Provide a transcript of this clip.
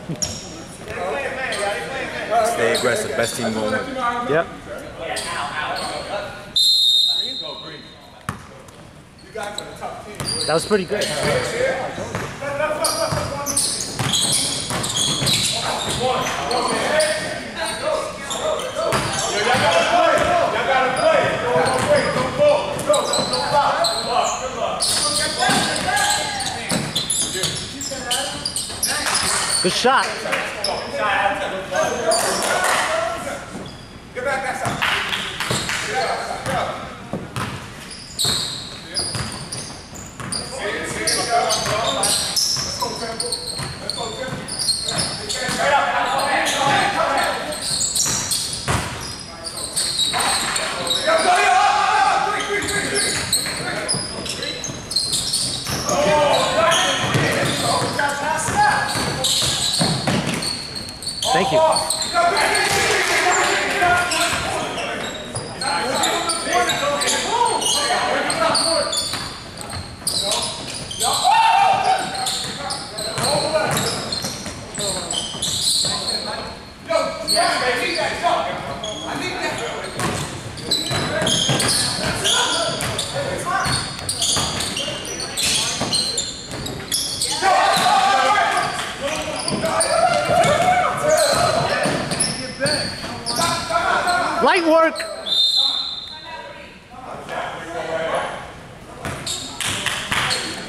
Stay aggressive. Best team going win. Yep. That was pretty good. Good shot. Get back that side. Thank you. Light work.